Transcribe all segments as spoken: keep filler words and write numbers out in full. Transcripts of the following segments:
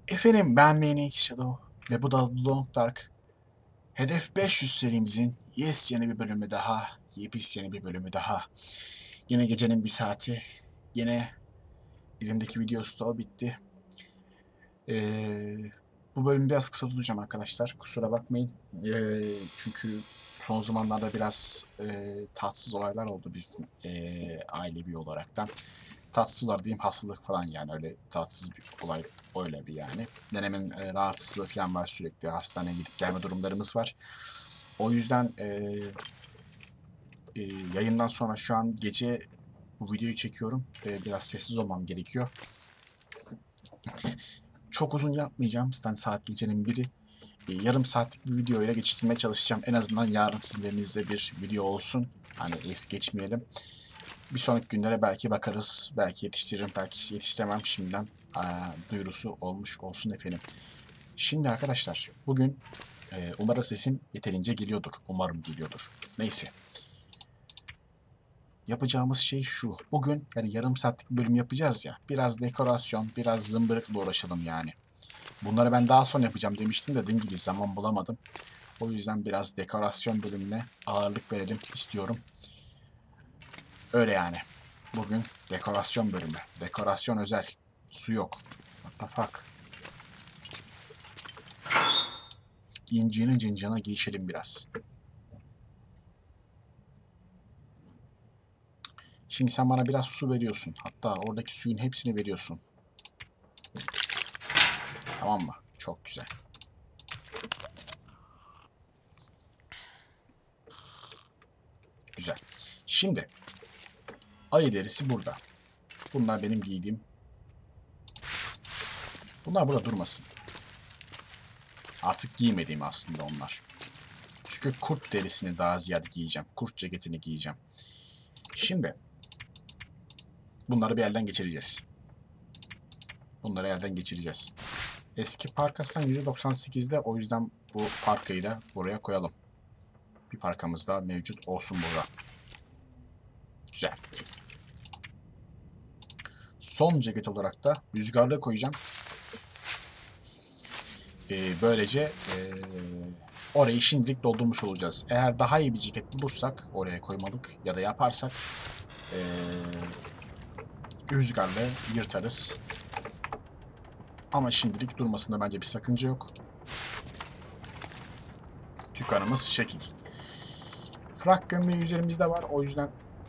Efendim ben Maniac Shadow ve bu da Long Dark. Hedef beş yüz serimizin yes yeni bir bölümü daha, yepis yeni bir bölümü daha. Yine gecenin bir saati, yine elimdeki video stoğu bitti. Ee, Bu bölümü biraz kısa tutacağım arkadaşlar, kusura bakmayın. Ee, çünkü son zamanlarda biraz e, tatsız olaylar oldu bizim e, ailevi olaraktan. Tatsızlar diyeyim, hastalık falan, yani öyle tatsız bir olay, öyle bir yani. Nenemin e, rahatsızlığı falan var, sürekli hastaneye gidip gelme durumlarımız var. O yüzden e, e, yayından sonra şu an gece bu videoyu çekiyorum ve biraz sessiz olmam gerekiyor. Çok uzun yapmayacağım, zaten saat gecenin biri. E, yarım saatlik bir videoyla geçiştirmeye çalışacağım. En azından yarın sizlerinizde bir video olsun. Hani es geçmeyelim. Bir sonraki günlere belki bakarız. Belki yetiştiririm, belki yetiştiremem. Şimdiden aa, duyurusu olmuş olsun efendim. Şimdi arkadaşlar, bugün e, umarım sesim yeterince geliyordur. Umarım geliyordur. Neyse. Yapacağımız şey şu. Bugün yani yarım saatlik bir bölüm yapacağız ya. Biraz dekorasyon, biraz zımbırıkla uğraşalım yani. Bunları ben daha sonra yapacağım demiştim de dediğim gibi zaman bulamadım. O yüzden biraz dekorasyon bölümüne ağırlık verelim istiyorum. Öyle yani. Bugün dekorasyon bölümü. Dekorasyon özel. Su yok. What the fuck? İncini cincana geçelim biraz. Şimdi sen bana biraz su veriyorsun. Hatta oradaki suyun hepsini veriyorsun. Tamam mı? Çok güzel. Güzel. Şimdi ayı derisi burada. Bunlar benim giydiğim. Bunlar burada durmasın. Artık giymediğim aslında onlar. Çünkü kurt derisini daha ziyade giyeceğim. Kurt ceketini giyeceğim. Şimdi bunları bir elden geçireceğiz. Bunları elden geçireceğiz. Eski parkasından yüzde doksan sekizde, o yüzden bu parkayı da buraya koyalım. Bir parkamız daha mevcut olsun burada. Güzel. Son ceket olarak da rüzgarlığı koyacağım. Ee, böylece ee, orayı şimdilik doldurmuş olacağız. Eğer daha iyi bir ceket bulursak oraya koymalık ya da yaparsak ee, rüzgarla yırtarız. Ama şimdilik durmasında bence bir sakınca yok. Tükanımız şekil. Frak gömleği üzerimizde var. O yüzden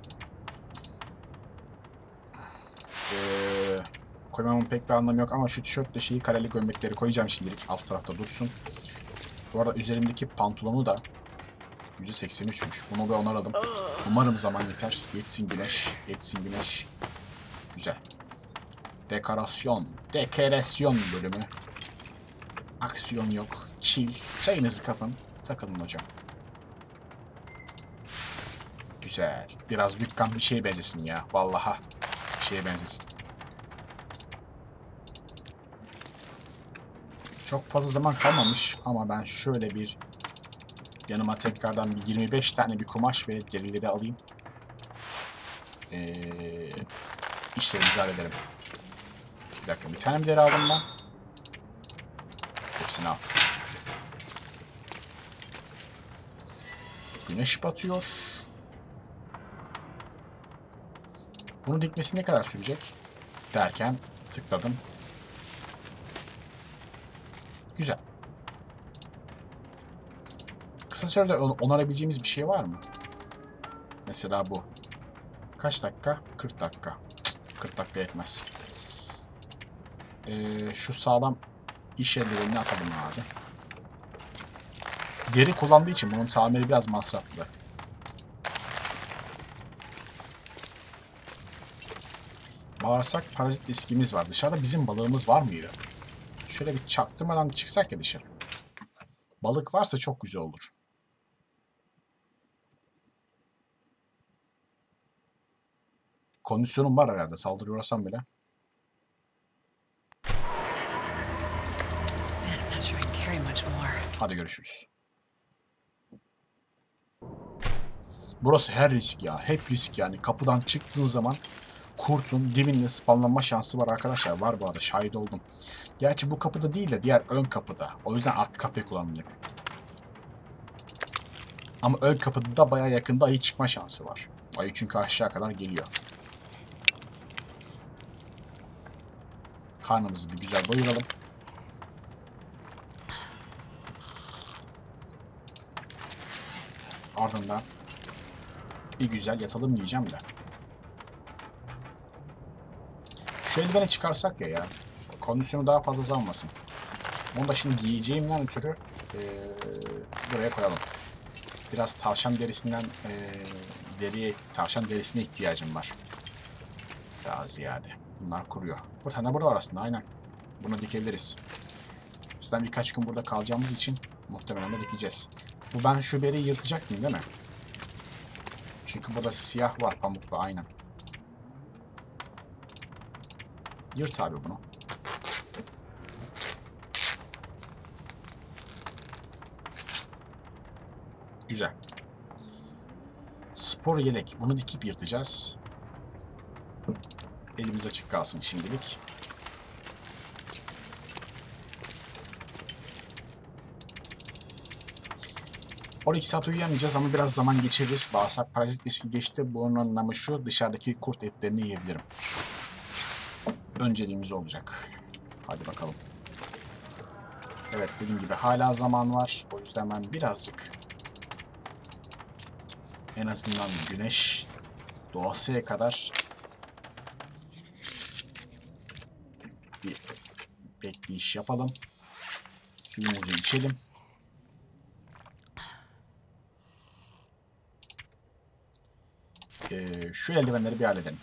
ee, koymamın pek bir anlamı yok. Ama şu tişörtle şeyi, kareli gömlekleri koyacağım şimdilik. Alt tarafta dursun. Bu arada üzerimdeki pantolonu da yüzde seksen üçmüş. Bunu bir onaralım. Umarım zaman yeter. Yetsin güneş. Yetsin güneş. Güzel. Dekorasyon. Dekorasyon bölümü. Aksiyon yok. Chill. Çayınızı kapın. Takılın hocam. Güzel. Biraz dükkan bir şeye benzesin ya. Vallaha bir şeye benzesin. Çok fazla zaman kalmamış ama ben şöyle bir yanıma tekrardan bir yirmi beş tane bir kumaş ve derileri alayım. Ee, işlerimizi hallederim. Bir dakika, bir tane bir deri aldım ben. Hepsini al. Güneş batıyor. Bunu dikmesi ne kadar sürecek derken tıkladım. Güzel. Kısa sürede onarabileceğimiz bir şey var mı? Mesela bu. Kaç dakika? kırk dakika. Cık, kırk dakika yetmez. Ee, şu sağlam iş ellerini atalım abi. Deri kullandığı için bunun tamiri biraz masraflı. Bağırsak parazit riskimiz var. Dışarıda bizim balığımız var mıydı? Şöyle bir çaktırmadan bir çıksak ya dışarı. Balık varsa çok güzel olur. Kondisyonum var herhalde. Saldırıyorsam bile. Hadi görüşürüz. Burası her risk ya. Hep risk yani. Kapıdan çıktığın zaman kurtun dibinde spawnlanma şansı var arkadaşlar. Var bu arada, şahit oldum. Gerçi bu kapıda değil de diğer ön kapıda. O yüzden arka kapıyı kullandık. Ama ön kapıda da baya yakında ayı çıkma şansı var. Ayı çünkü aşağı kadar geliyor. Karnımızı bir güzel doyuralım. Ardından bir güzel yatalım diyeceğim de. Şu eldiveni çıkarsak ya ya. Kondisyonu daha fazla azalmasın. Onu da şimdi giyeceğimden ötürü ee, buraya koyalım. Biraz tavşan derisinden ee, deriye, tavşan derisine ihtiyacım var. Daha ziyade. Bunlar kuruyor. Bir tane burada var aslında, aynen. Bunu dikebiliriz. Bizden birkaç gün burada kalacağımız için muhtemelen de dikeceğiz. Bu, ben şu beriyi yırtacak mıyım değil mi? Çünkü burada siyah var pamuklu, aynen. Yırt abi bunu. Güzel. Spor yelek. Bunu dikip yırtacağız. Elimiz açık kalsın şimdilik. on iki saat uyuyamayacağız ama biraz zaman geçiririz. Bağırsak parazit nesil geçti. Bunun anlamı şu: dışarıdaki kurt etlerini yiyebilirim. Önceliğimiz olacak. Hadi bakalım. Evet, dediğim gibi hala zaman var. O yüzden ben birazcık, en azından güneş doğasıya kadar bir bekleyiş yapalım. Suyumuzu içelim. Ee, şu eldivenleri bir halledelim.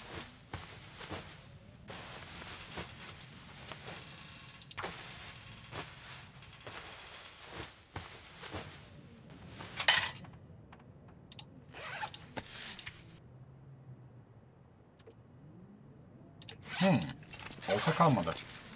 Hmm. Olta kalmadı.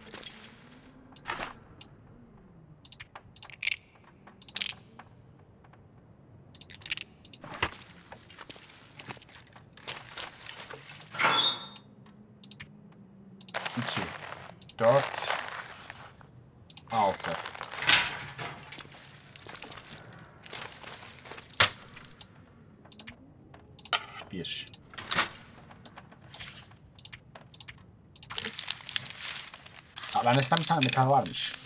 İki, dört, altı. Bir. Aa, bende bir tane metal varmış.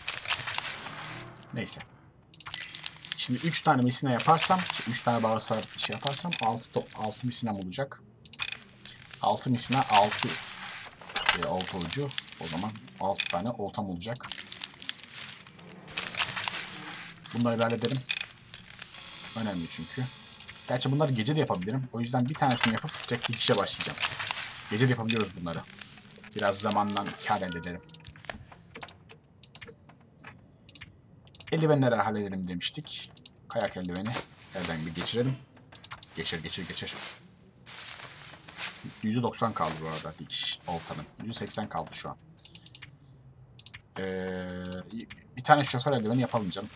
Neyse. Şimdi üç tane misina yaparsam, üç tane bağırsak şey yaparsam altı altı misinam olacak. altı misina, altı e, olta ucu. O zaman altı tane oltam olacak. Bunları hallederim. Önemli çünkü. Gerçi bunları gece de yapabilirim. O yüzden bir tanesini yapıp direkt dikişe başlayacağım. Gece de yapabiliyoruz bunları. Biraz zamandan kâr elde ederim. Eldivenleri halledelim demiştik. Kayak eldiveni elden bir geçirelim. Geçir geçir geçir. yüzde doksan kaldı bu arada dikiş oltanın. yüzde seksen kaldı şu an. Ee, bir tane şoför eldiveni yapalım canım.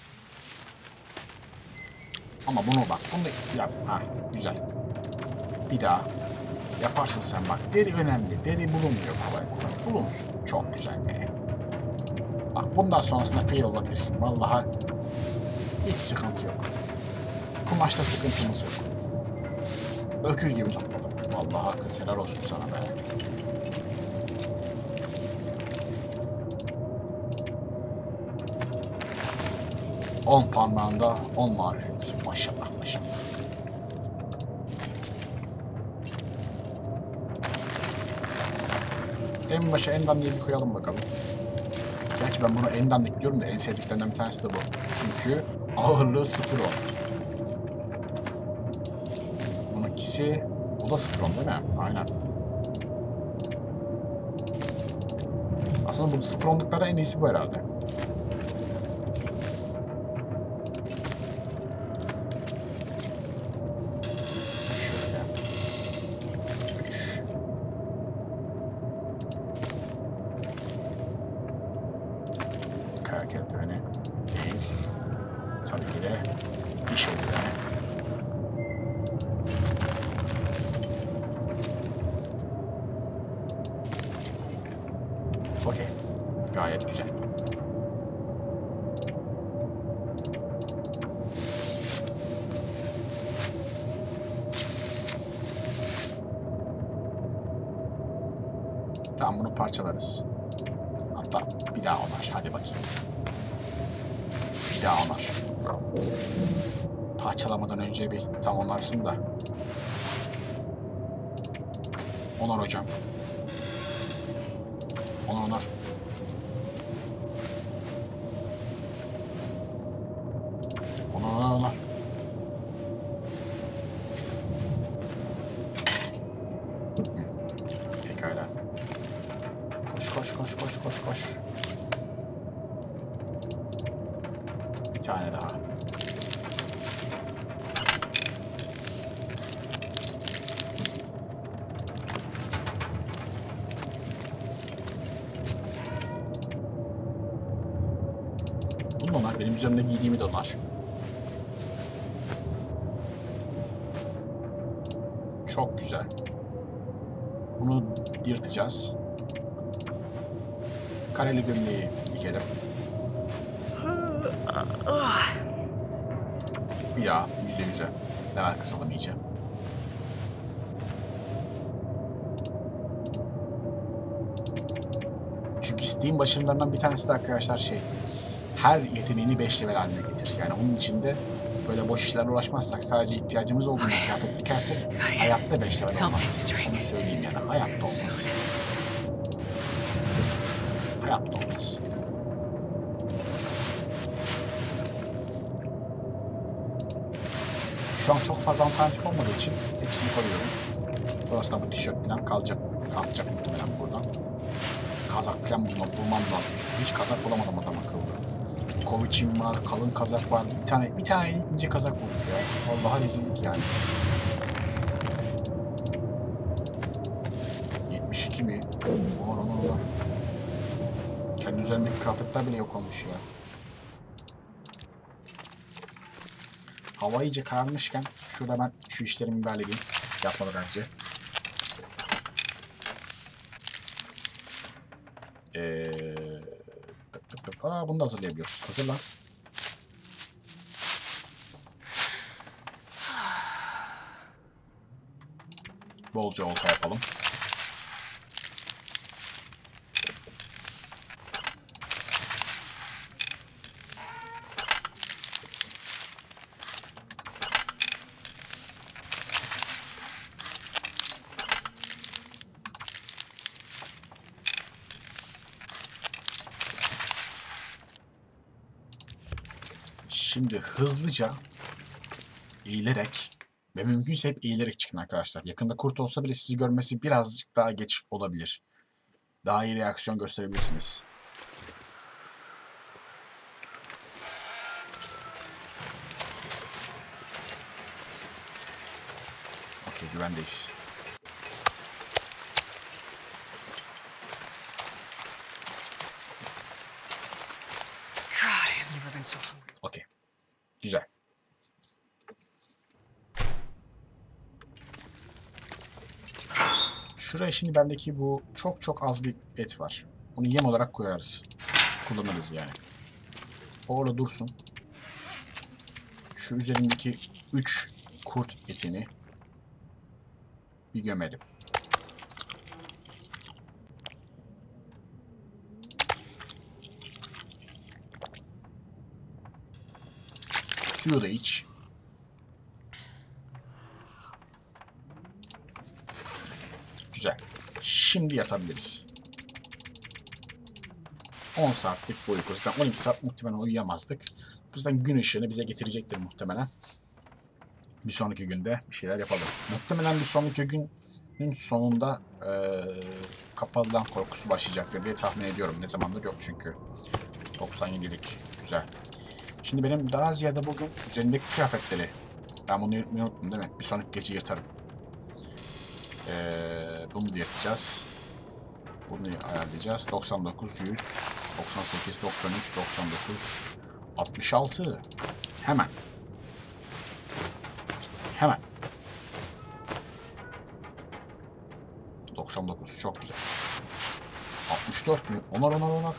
Ama bunu bak, bunu yap. Ha, güzel. Bir daha yaparsın sen bak. Deri önemli. Deri bulunmuyor kolay kolay. Bulunsun. Çok güzel be. Bak, bundan sonrasında fail olabilirsin. Vallahi hiç sıkıntı yok. Kumaşta sıkıntımız yok. Öküz gibi topladım. Vallahi hakkı helal olsun sana be. on parmağında on marifet. Maşallah maşallah. En başa en dandiği bir koyalım bakalım. Gerçi ben bunu en dandik diyorum da en sevdiklerinden bir tanesi de bu. Çünkü ağırlığı sıfır on. Bununkisi, o da sıfır on değil mi? Aynen. Aslında bu sıfır onluklarda en iyisi bu herhalde. Kayak eldiveni değil. Tabii ki de diş eldiveni. Okey. Gayet güzel. Tamam, bunu parçalarız. Hatta bir daha onar. Hadi bakayım. Bir daha onar. Parçalamadan önce bir tam onarsın da. Onar hocam. Onar onar. Onar onar onar. Pekala. Koş koş koş koş koş koş. Bir tane daha. Bunun onar. Benim üzerimde giydiğimi de onar. Çok güzel. Bunu yırtacağız. Kareli gömleği dikelim. Ya yüzde yüze. Level kısalım iyice. Çünkü Steam başarılarından bir tanesi de arkadaşlar şey, her yeteneğini beş level haline getir. Yani onun içinde böyle boş işlerle uğraşmazsak, sadece ihtiyacımız olduğunda kıyafet dikersek hayatta beş level olmaz. Onu söyleyeyim yani. Hayatta olmaz. Hayatta olmaz. Şu an çok fazla alternatif olmadığı için hepsini koyuyorum. Sonrasında bu tişört falan kalacak, kalkacak muhtemelen buradan. Kazak falan bulmam, bulmam lazım çünkü hiç kazak bulamadım adam akıllı. Koviç'im var, kalın kazak var. Bir tane bir tane ince kazak bulduk ya. Vallahi rezillik yani. yetmiş iki mi? Olur olur olur. Kendi üzerimdeki kıyafetler bile yok olmuş ya. Hava iyice kararmışken şurada ben şu işlerimi bir halledeyim. Yapmadan önce. Ee, Aa, bunu da hazırlayabiliyoruz. Hazırlan. Bolca olta yapalım. Şimdi hızlıca eğilerek ve mümkünse hep eğilerek çıkın arkadaşlar. Yakında kurt olsa bile sizi görmesi birazcık daha geç olabilir. Daha iyi reaksiyon gösterebilirsiniz. Okey, güvendeyiz. Okey. Güzel. Şuraya şimdi bendeki bu çok çok az bir et var. Onu yem olarak koyarız. Kullanırız yani. Orada dursun. Şu üzerindeki üç kurt etini bir gömelim. Suyu da iç. Güzel. Şimdi yatabiliriz. on saatlik bu uyku. Zaten on iki saat muhtemelen uyuyamazdık. Bu yüzden gün ışığını bize getirecektir muhtemelen. Bir sonraki günde bir şeyler yapalım. Muhtemelen bir sonraki günün sonunda ee, kapalıdan korkusu başlayacaktır diye tahmin ediyorum. Ne zamandır yok çünkü. doksan yedilik. Güzel. Şimdi benim daha ziyade bugün üzerimdeki kıyafetleri, ben bunu yırtmayı unuttum değil mi? Bir sonraki gece yırtarım. Ee, bunu da yırtacağız. Bunu ayarlayacağız. doksan dokuz, yüz, doksan sekiz, doksan üç, doksan dokuz, altmış altı. Hemen. Hemen. doksan dokuz. Çok güzel. altmış dört mü? Onar onar onar.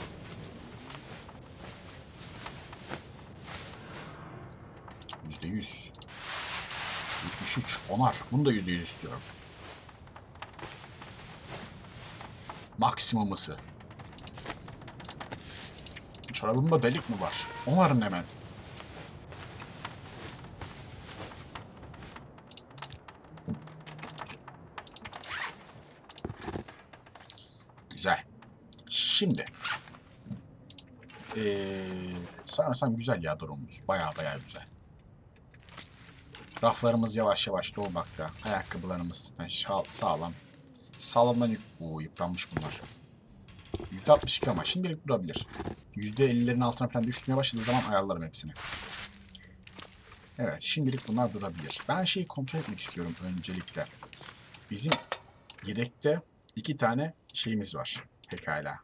yüzde yüz. yetmiş üç. Onar. Bunu da yüzde yüz istiyorum. Maksimum ısı. Çorabımda delik mi var? Onarın hemen. Güzel. Şimdi. Ee, sanırsam güzel ya durumumuz. Baya baya güzel. Raflarımız yavaş yavaş dolmakta. Ayakkabılarımız sağlam. Sağlamdan yıp Oo, yıpranmış bunlar. yüzde altmış iki ama şimdilik durabilir. yüzde ellilerin altına falan düşmeye başladığı zaman ayarlarım hepsini. Evet, şimdilik bunlar durabilir. Ben şeyi kontrol etmek istiyorum öncelikle. Bizim yedekte iki tane şeyimiz var. Pekala.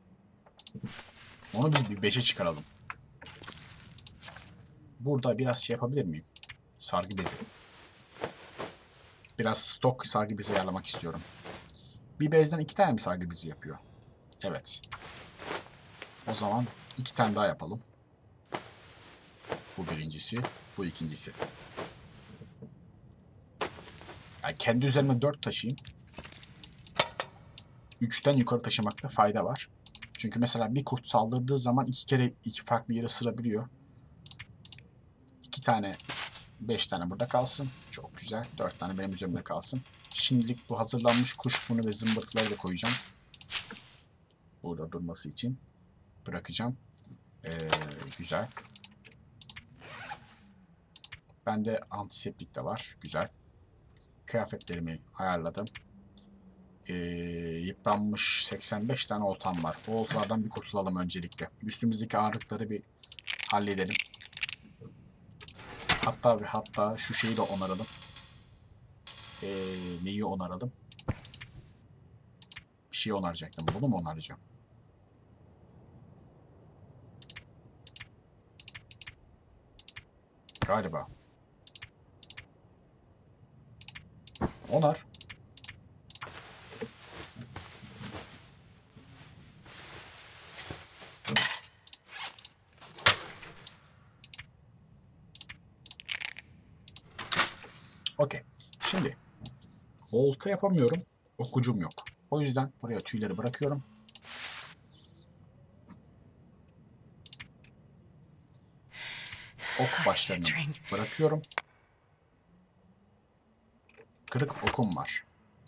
Onu biz bir beşe çıkaralım. Burada biraz şey yapabilir miyim? Sargı bezi. Biraz stok sargı bezi ayarlamak istiyorum. Bir bezden iki tane mi sargı bezi yapıyor? Evet. O zaman iki tane daha yapalım. Bu birincisi, bu ikincisi. Yani kendi üzerime dört taşıyayım. Üçten yukarı taşımakta fayda var. Çünkü mesela bir kurt saldırdığı zaman iki kere iki farklı yere sırabiliyor. İki tane, beş tane burada kalsın. Çok güzel. Dört tane benim üzerimde kalsın. Şimdilik bu hazırlanmış kuşbunu ve zımbırtıları da koyacağım. Burada durması için bırakacağım. Ee, güzel. Bende antiseptik de var. Güzel. Kıyafetlerimi ayarladım. Ee, yıpranmış seksen beş tane oltam var. O oltalardan bir kurtulalım öncelikle. Üstümüzdeki ağırlıkları bir halledelim. Hatta ve hatta şu şeyi de onaralım. Ee, neyi onaralım? Bir şey onaracaktım. Bunu mu onaracağım? Galiba. Onar. Okey. Şimdi olta yapamıyorum. Okucum yok. O yüzden buraya tüyleri bırakıyorum. Ok başlarını bırakıyorum. Kırık okum var.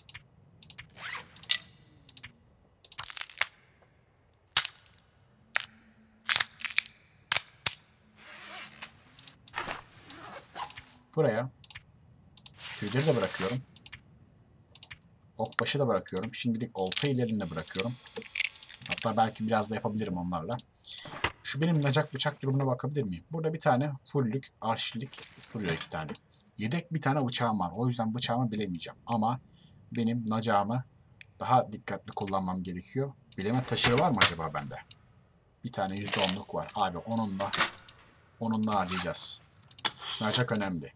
Buraya tüyleri de bırakıyorum. Okbaşı da bırakıyorum. Şimdilik olta ilerinde bırakıyorum. Hatta belki biraz da yapabilirim onlarla. Şu benim nacak bıçak durumuna bakabilir miyim? Burada bir tane fullük, arşilik duruyor iki tane. Yedek bir tane bıçağım var. O yüzden bıçağımı bilemeyeceğim. Ama benim nacağımı daha dikkatli kullanmam gerekiyor. Bileme taşığı var mı acaba bende? Bir tane yüzde onluk var. Abi onunla onunla harcayacağız. Nacak önemli.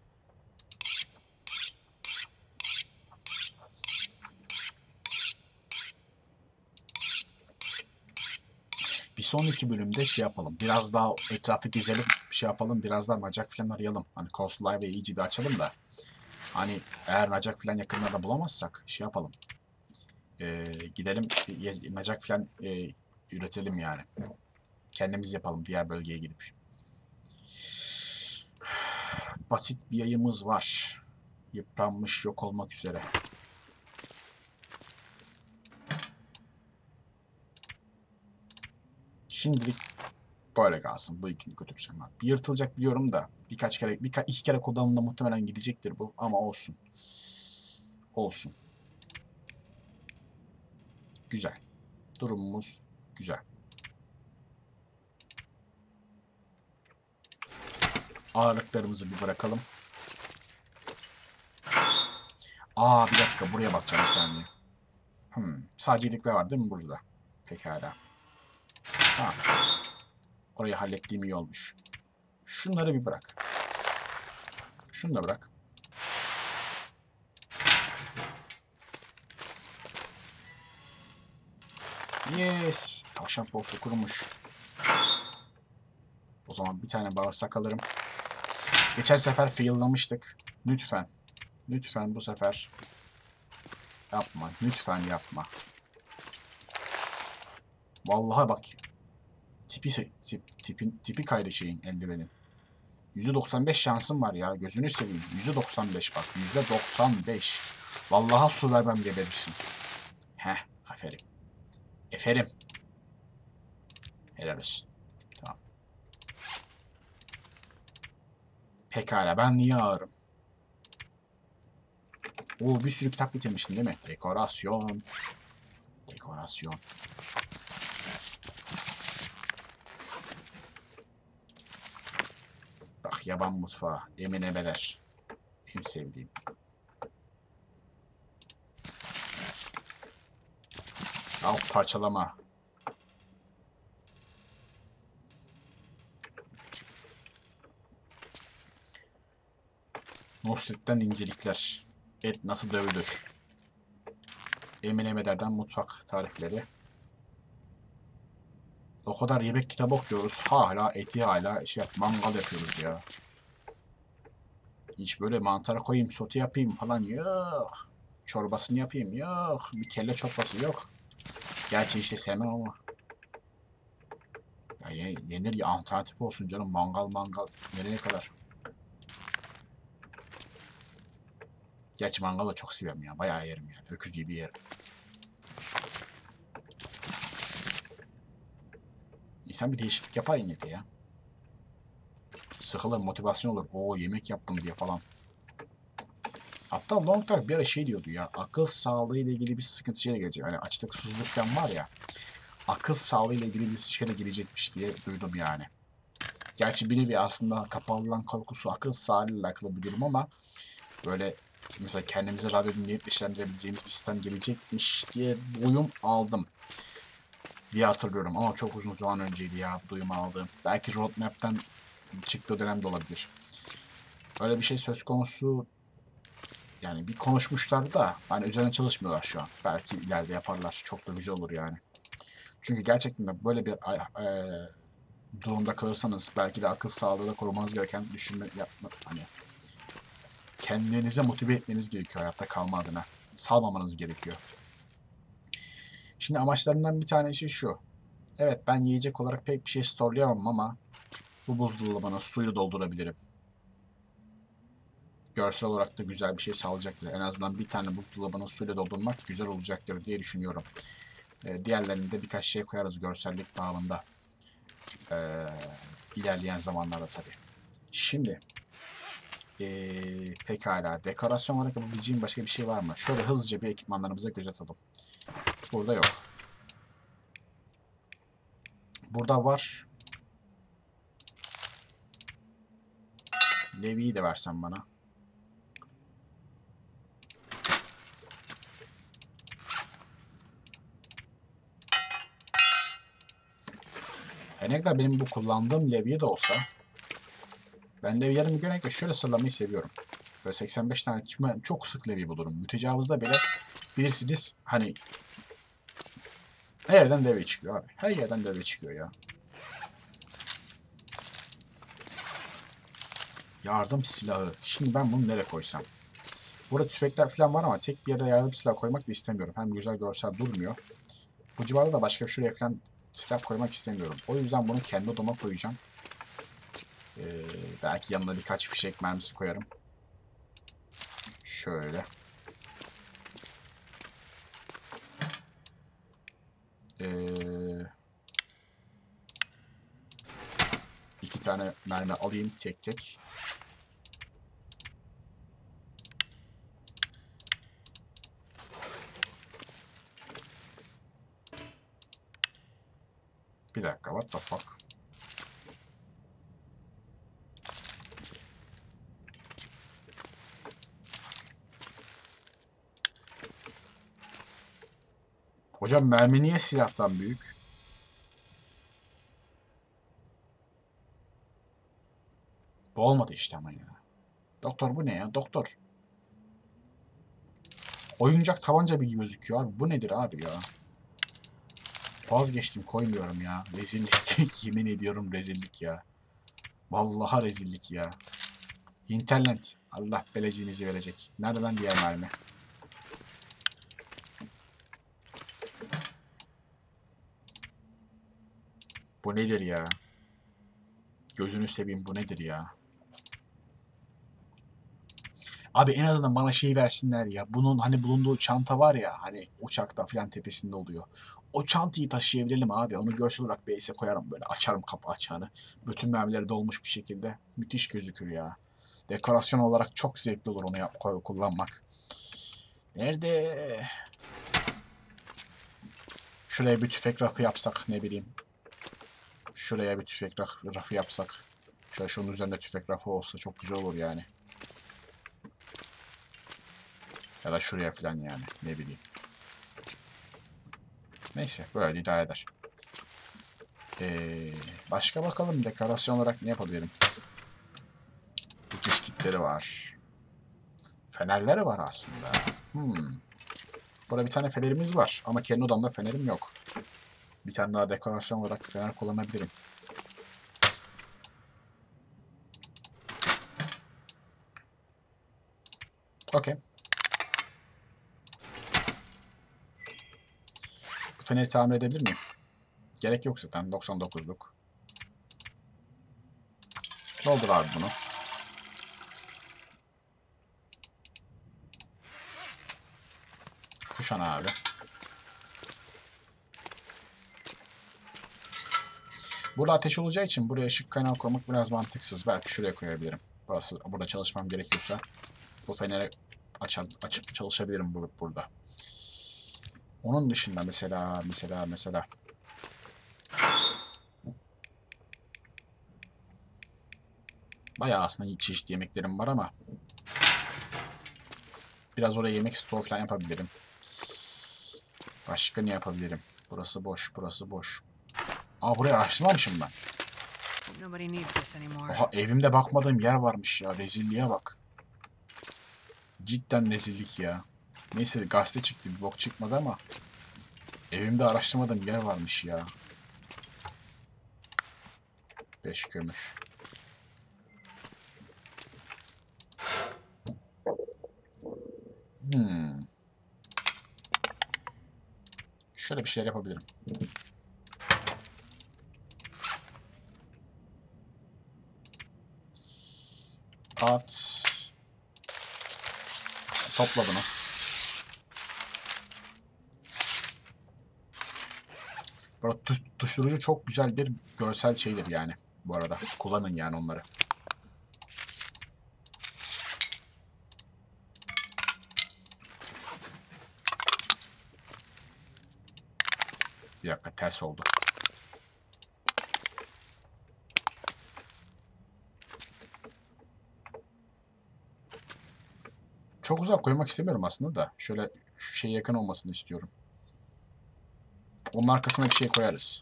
Bir sonraki bölümde şey yapalım. Biraz daha etrafı gezelim, şey yapalım. Biraz daha nacak falan arayalım. Hani Coast Live'ı iyice bir açalım da. Hani eğer nacak falan yakınlarda bulamazsak şey yapalım. Ee, gidelim nacak falan e, üretelim yani. Kendimiz yapalım diğer bölgeye gidip. Basit bir yayımız var. Yıpranmış, yok olmak üzere. Şimdilik böyle kalsın. Bu ikini götüreceğim ben. Bir yırtılacak biliyorum da birkaç kere, birka iki kere kullanımda muhtemelen gidecektir bu. Ama olsun. Olsun. Güzel. Durumumuz güzel. Ağırlıklarımızı bir bırakalım. Aa bir dakika buraya bakacağım bir saniye. Hmm, sadece iyilikler var değil mi burada? Pekala. Ha. Orayı hallettiğim iyi olmuş. Şunları bir bırak. Şunu da bırak. Yes. Tavşan postu kurumuş. O zaman bir tane bağırsak alırım. Geçen sefer fail'lamıştık. Lütfen. Lütfen bu sefer yapma. Lütfen yapma. Vallahi bak. Tipi, tip, tipin, tipi kaydı şeyin eldivenin. yüzde doksan beş şansım var ya. Gözünü seveyim. yüzde doksan beş bak. yüzde doksan beş. Vallahi su vermem geberirsin. Heh. Aferin. Eferim. Helal olsun. Tamam. Pekala ben niye ağırım? Oo bir sürü kitap bitirmiştin değil mi? Dekorasyon. Dekorasyon. Bak yaban mutfağı. Emine Beler. En sevdiğim. Al parçalama. Nusret'ten incelikler. Et nasıl dövülür? Emine Beler'den mutfak tarifleri. O kadar yemek kitabı okuyoruz. Hala eti hala şey yap, mangal yapıyoruz ya. Hiç böyle mantara koyayım, sote yapayım falan yok. Çorbasını yapayım yok. Bir kelle çorbası yok. Gerçi işte sevmem ama. Ya yenir ya alternatif olsun canım. Mangal mangal. Nereye kadar? Gerçi mangalı çok seviyorum ya. Bayağı yerim yani. Öküz gibi yerim. İnsan bir değişiklik yapar yine de ya. Sıkılır, motivasyon olur. Oo yemek yaptım diye falan. Hatta Long Dark bir ara şey diyordu ya. Akıl sağlığı ile ilgili bir sıkıntı şey gelecek. Yani açlık, susuzluk falan var ya. Akıl sağlığı ile ilgili bir şey de gelecekmiş diye duydum yani. Gerçi bir nevi aslında kapalı lan korkusu akıl sağlığı ile alakalı bir durum ama böyle mesela kendimize radyo dinleyip işlendirebileceğimiz bir sistem gelecekmiş diye duyum aldım diye hatırlıyorum ama çok uzun zaman önceydi ya bu duyumu aldığım. Belki roadmap'ten çıktığı dönem de olabilir. Öyle bir şey söz konusu yani bir konuşmuşlar da hani üzerine çalışmıyorlar şu an. Belki ileride yaparlar. Çok da güzel olur yani. Çünkü gerçekten de böyle bir e, durumda kalırsanız belki de akıl sağlığını korumanız gereken düşünme yapma hani kendinize motive etmeniz gerekiyor hayatta kalma adına. Salmamanız gerekiyor. Şimdi amaçlarından bir tanesi şu. Evet ben yiyecek olarak pek bir şey storelayamam ama bu buzdolabına suyu doldurabilirim. Görsel olarak da güzel bir şey sağlayacaktır. En azından bir tane buzdolabını suyla doldurmak güzel olacaktır diye düşünüyorum. Ee, diğerlerine de birkaç şey koyarız görsellik bağlamında. Ee, ilerleyen zamanlarda tabii. Şimdi ee, pekala dekorasyon olarak yapabileceğim başka bir şey var mı? Şöyle hızlıca bir ekipmanlarımıza göz atalım. Burada yok. Burada var. Levi'yi de versen bana. Her ne kadar benim bu kullandığım levye de olsa ben levyelerimi genellikle şöyle sıralamayı seviyorum. Böyle seksen beş tane çok sık levye bulurum. Mütecavızda bile bilirsiniz hani her yerden levye çıkıyor abi. Her yerden levye çıkıyor ya. Yardım silahı. Şimdi ben bunu nereye koysam? Burada tüfekler falan var ama tek bir yere yardım silahı koymak da istemiyorum. Hem güzel görsel durmuyor. Bu civarda da başka bir şuraya falan silah koymak istemiyorum. O yüzden bunu kendi odama koyacağım. Ee, belki yanına birkaç fişek mermisi koyarım. Şöyle. Ee, iki tane mermi alayım tek tek. Bir dakika, what the fuck? Hocam mermi niye silahtan büyük? Bu olmadı işte ama ya. Doktor bu ne ya? Doktor. Oyuncak tabanca bir gözüküyor abi. Bu nedir abi ya? Vazgeçtim, koymuyorum ya. Rezillik. Yemin ediyorum rezillik ya. Vallahi rezillik ya. Internet. Allah belecinizi verecek. Nereden diğer mermi? Bu nedir ya? Gözünü seveyim, bu nedir ya? Abi en azından bana şey versinler ya. Bunun hani bulunduğu çanta var ya. Hani uçakta falan tepesinde oluyor. O çantayı taşıyabilelim abi. Onu görsel olarak base'e koyarım böyle. Açarım kapı açağını. Bütün mermileri dolmuş bir şekilde. Müthiş gözükür ya. Dekorasyon olarak çok zevkli olur onu yap koy, kullanmak. Nerede? Şuraya bir tüfek rafı yapsak, ne bileyim. Şuraya bir tüfek raf- rafı yapsak. Şöyle şunun üzerinde tüfek rafı olsa çok güzel olur yani. Ya da şuraya falan yani. Ne bileyim. Neyse böyle idare eder. Ee, başka bakalım dekorasyon olarak ne yapabilirim? Dikiş kitleri var. Fenerleri var aslında. Hmm. Burada bir tane fenerimiz var ama kendi odamda fenerim yok. Bir tane daha dekorasyon olarak fener kullanabilirim. Okey. Bu feneri tamir edebilir miyim? Gerek yok zaten. doksan dokuzluk. Doldur abi bunu. Kuşan abi. Burada ateş olacağı için buraya ışık kaynağı koymak biraz mantıksız. Belki şuraya koyabilirim. Burası, burada çalışmam gerekiyorsa bu feneri açar, açıp çalışabilirim burada. Onun dışında mesela mesela mesela bayağı aslında çeşitli yemeklerim var ama biraz oraya yemek stoğu falan yapabilirim. Başka ne yapabilirim? Burası boş, burası boş. Aa, buraya araştırmamışım ben. Oha, evimde bakmadığım yer varmış ya. Rezilliğe bak. Cidden rezillik ya. Neyse gazete çıktı, bir bok çıkmadı ama evimde araştırmadığım yer varmış ya. Beş kömür. Hmm. Şöyle bir şeyler yapabilirim. At. Topla bunu. Bu tuş, tuşturucu çok güzel bir görsel şeydir yani. Bu arada kullanın yani onları. Bir dakika, ters oldu. Çok uzak koymak istemiyorum aslında da. Şöyle şu şeye yakın olmasını istiyorum. Onun arkasına bir şey koyarız.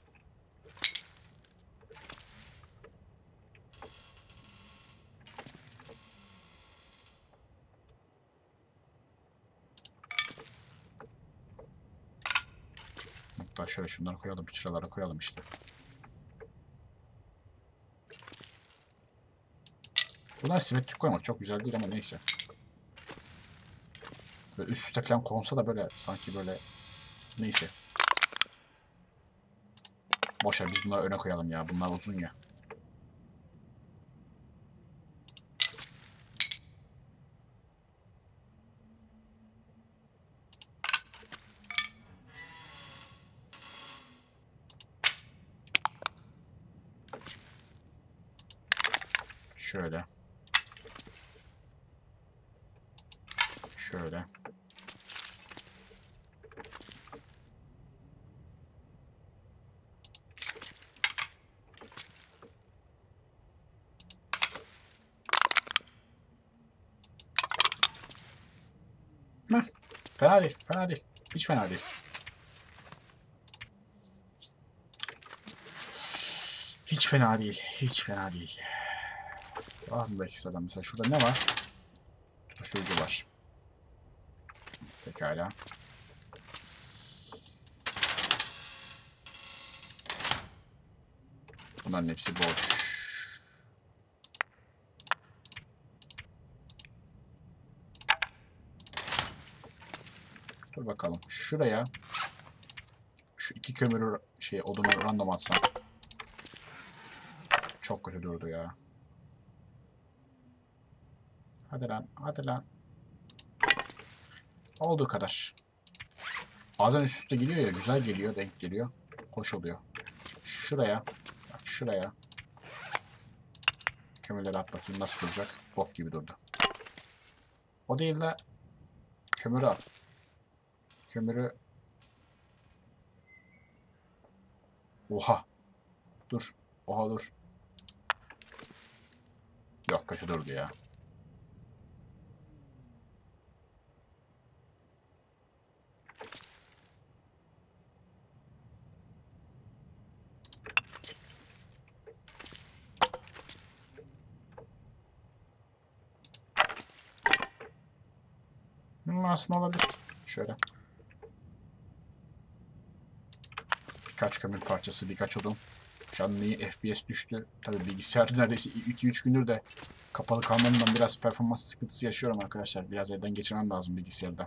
Hatta şöyle şunları koyalım. Şuralara koyalım işte. Bunlar simetrik koymak çok güzel değil ama neyse. Böyle üst üste falan konsa da böyle sanki böyle neyse. Boşver, biz bunları öne koyalım ya. Bunlar uzun ya. Şöyle. Şöyle. Heh. Fena değil. Fena değil. Hiç fena değil. Hiç fena değil. Hiç fena değil. Var mı belki sıradan? Mesela şurada ne var? Tutuşturucu var. Pekala. Bunların hepsi boş. Dur bakalım. Şuraya şu iki kömürü şey odunu random atsam. Çok kötü durdu ya. Hadi lan, hadi lan. Olduğu kadar. Bazen üst üste geliyor ya, güzel geliyor, denk geliyor. Hoş oluyor. Şuraya, bak şuraya. Kömürleri at bakayım nasıl duracak. Bok gibi durdu. O değil de kömürü al. Kömürü... Oha. Dur. Oha dur. Yok kötü durdu ya. Hmm, aslında olabilir. Şöyle. Birkaç kömür parçası, birkaç odun. Şu an niye F P S düştü? Tabii bilgisayar neredeyse iki üç gündür de kapalı kalmamdan biraz performans sıkıntısı yaşıyorum arkadaşlar. Biraz elden geçirmem lazım bilgisayarda.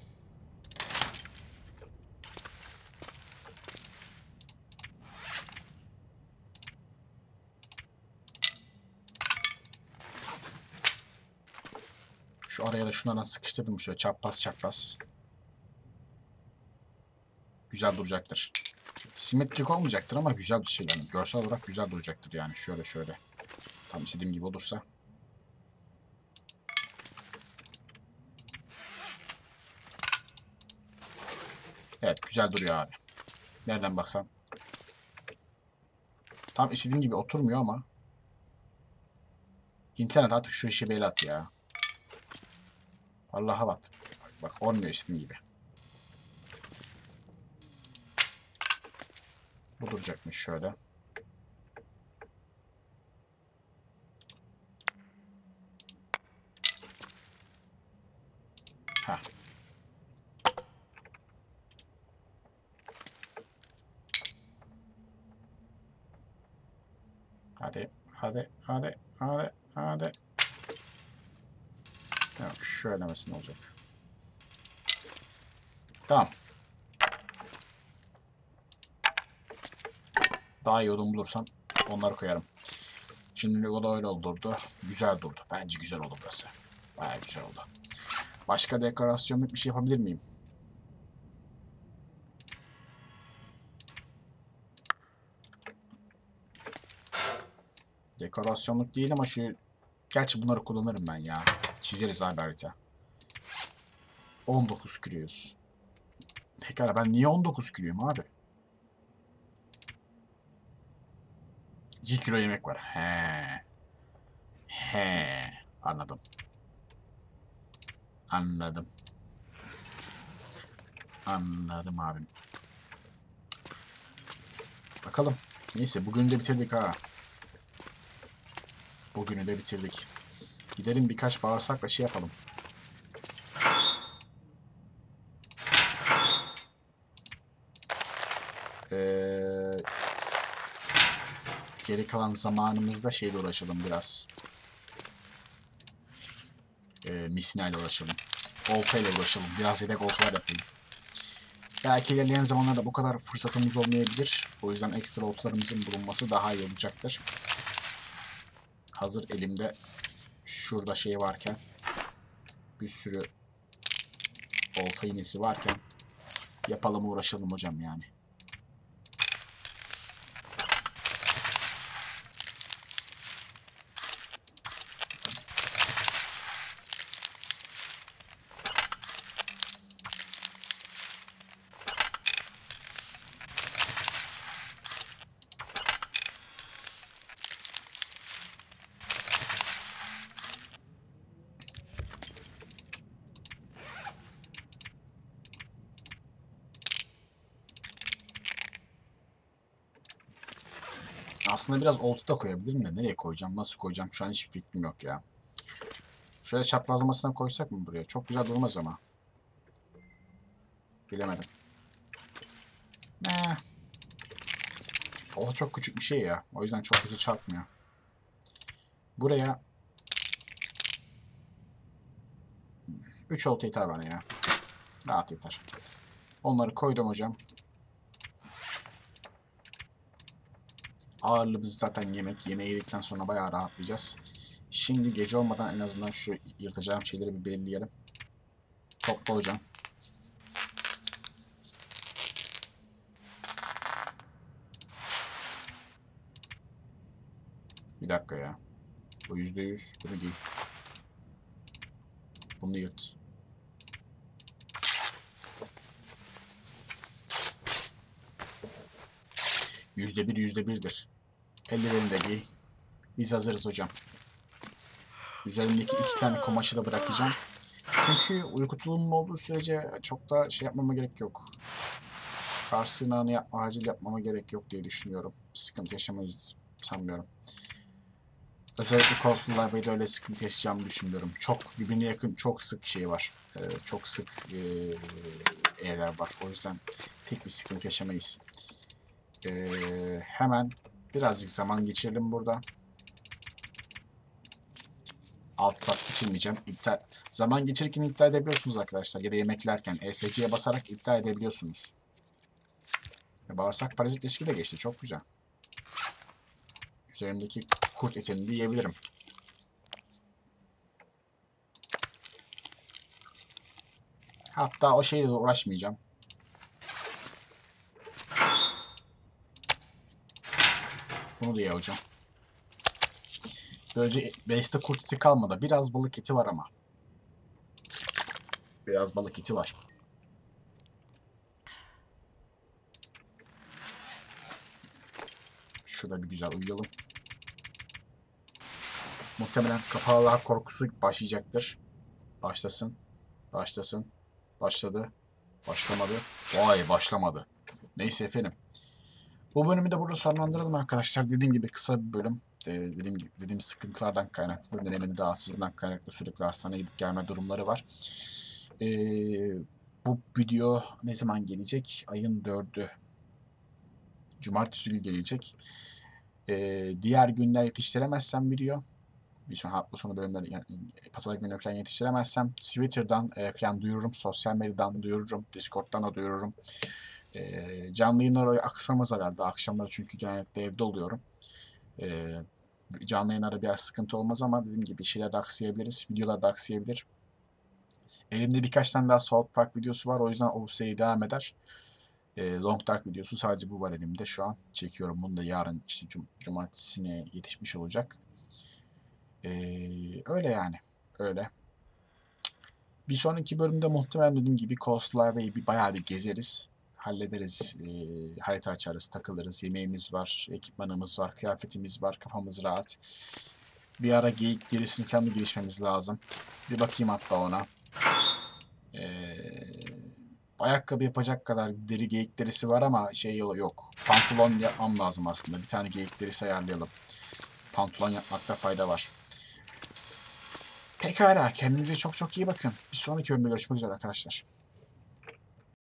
Şu araya da şunlardan sıkıştırdım şöyle çapraz çapraz. Güzel duracaktır. Simetrik olmayacaktır ama güzel bir şey yani. Görsel olarak güzel duracaktır yani. Şöyle şöyle. Tam istediğim gibi olursa. Evet güzel duruyor abi. Nereden baksan. Tam istediğim gibi oturmuyor ama. İnternet artık şu işi bel at ya. Allah'a bak. Bak olmuyor istediğim gibi. Bu duracakmış şöyle. Heh. Hadi, hadi, hadi, hadi, hadi. Yok, şöyle mesela olacak. Tamam. Daha iyi odun bulursam onları koyarım. Şimdi o da öyle olurdu. Güzel durdu. Bence güzel oldu burası. Bayağı güzel oldu. Başka dekorasyonluk bir şey yapabilir miyim? Dekorasyonluk değil ama şu... Gerçi bunları kullanırım ben ya. Çizeriz abi harita. on dokuz kiloyuz. Pekala ben niye on dokuz kiloyum abi? iki kilo yemek var. He. He. Anladım. Anladım. Anladım abim. Bakalım. Neyse bugünü de bitirdik ha. Bugünü de bitirdik. Gidelim birkaç bağırsakla şey yapalım. Ee, geri kalan zamanımızda şeyle uğraşalım biraz. Ee, misinayla uğraşalım. Oltayla uğraşalım. Biraz yedek oltalar yapayım. Belki ilerleyen zamanlarda bu kadar fırsatımız olmayabilir. O yüzden ekstra oltalarımızın bulunması daha iyi olacaktır. Hazır elimde şurada şey varken, bir sürü olta iğnesi varken yapalım uğraşalım hocam yani. Aslında biraz olta da koyabilirim de nereye koyacağım, nasıl koyacağım şu an hiçbir fikrim yok ya. Şöyle çaprazlamasına koysak mı buraya? Çok güzel durmaz ama. Bilemedim. Eh. O çok küçük bir şey ya. O yüzden çok hızlı çarpmıyor. Buraya üç olta yeter bana ya. Rahat yeter. Onları koydum hocam. Ağırlığımız zaten yemek. Yemeği yedikten sonra bayağı rahatlayacağız. Şimdi gece olmadan en azından şu yırtacağım şeyleri bir belirleyelim. Topla hocam. Bir dakika ya. Bu yüzde yüz. Bunu giy. Bunu yırt. Yüzde bir, yüzde birdir. Ellerini de giy. Biz hazırız hocam. Üzerimdeki iki tane kumaşı da bırakacağım. Çünkü uyku tulumum olduğu sürece çok da şey yapmama gerek yok. Kar sığınağını yapma, acil yapmama gerek yok diye düşünüyorum. Sıkıntı yaşamayız sanmıyorum. Özellikle Coastal Highway'de öyle sıkıntı yaşayacağımı düşünmüyorum. Çok birbirine yakın, çok sık şey var. Ee, çok sık ee, evler var. O yüzden pek bir sıkıntı yaşamayız. Ee, hemen birazcık zaman geçirelim burada. altı saat geçirmeyeceğim. İptal, zaman geçirirken iptal edebiliyorsunuz arkadaşlar. Ya da yemeklerken E S C'ye basarak iptal edebiliyorsunuz. Ve bağırsak parazit riski de geçti. Çok güzel. Üzerimdeki kurt etini de yiyebilirim. Hatta o şeyle de uğraşmayacağım. Bunu da ye hocam. Böylece base'te kurt eti kalmadı. Biraz balık eti var ama. Biraz balık eti var. Şurada bir güzel uyuyalım. Muhtemelen kafalar korkusu başlayacaktır. Başlasın. Başlasın. Başladı. Başlamadı. Vay başlamadı. Neyse efendim. Bu bölümü de burada sonlandıralım arkadaşlar. Dediğim gibi kısa bir bölüm. Ee, dediğim gibi dediğim sıkıntılardan kaynaklı, denemenin rahatsızlığından kaynaklı sürekli hastaneye gidip gelme durumları var. Ee, bu video ne zaman gelecek? Ayın dördü. Cumartesi günü gelecek. Ee, diğer günler yetiştiremezsem video, bir son hafta sonu bölümleri yani pazar günü falan yetiştiremezsem Twitter'dan e, falan duyururum, sosyal medyadan duyururum, Discord'dan da duyururum. E, canlı yayınları aksamaz herhalde akşamları çünkü genellikle evde oluyorum. E, canlı yayınlarda biraz sıkıntı olmaz ama dediğim gibi şeyler de aksayabiliriz, videolar da aksayabilir. Elimde birkaç tane daha South Park videosu var, o yüzden o seri devam eder. E, Long Dark videosu sadece bu var elimde şu an çekiyorum. Bunu da yarın işte cum cumartesine yetişmiş olacak. Ee, öyle yani. Öyle. Bir sonraki bölümde muhtemelen dediğim gibi Coastal Highway'i bir bayağı bir gezeriz. Hallederiz. E, harita açarız, takılırız. Yemeğimiz var, ekipmanımız var, kıyafetimiz var, kafamız rahat. Bir ara geyik gerisini falan da gelişmemiz lazım. Bir bakayım hatta ona. Ee, ayakkabı yapacak kadar deri geyik derisi var ama şey yok. Pantolon yapmam lazım aslında. Bir tane geyik derisi ayarlayalım. Pantolon yapmakta fayda var. Pekala, kendinize çok çok iyi bakın. Bir sonraki bölümde görüşmek üzere arkadaşlar.